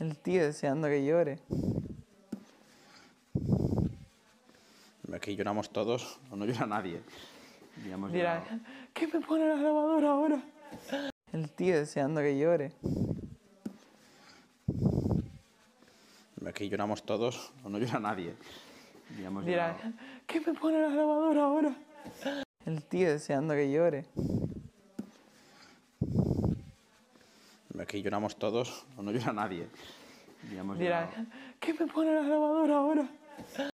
El tío deseando que llore. Aquí lloramos todos, o no llora nadie. Dirá, ¿qué me pone la grabadora ahora? El tío deseando que llore. Aquí lloramos todos, o no llora nadie. Dirá, ¿qué me pone la grabadora ahora? El tío deseando que llore. Aquí lloramos todos, o no llora nadie. Dirá, ¿qué me pone la grabadora ahora?